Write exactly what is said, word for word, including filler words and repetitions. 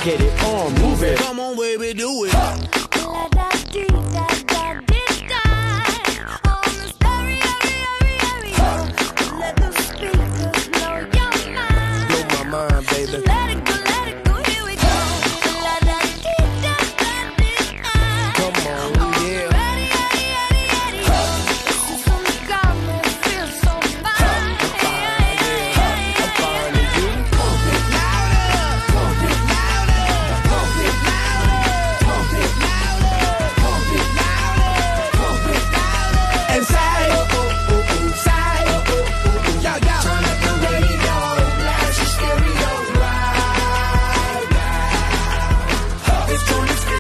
Get it on, move it. Come on, baby, do it. Blow my mind, baby.